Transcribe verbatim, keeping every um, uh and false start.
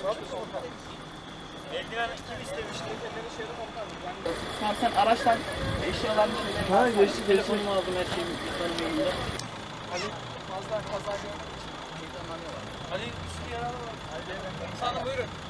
Eldiven kim istemişti? Tamam sen araçtan eşyalarını şeyleri... Ha geçti geçti. Telefonumu aldım her şeyimi cüzdanımı elimde. Ali fazla kaza görmedim. Şeytanlanıyorlar. Ali üstü yaralı var. Sana buyurun.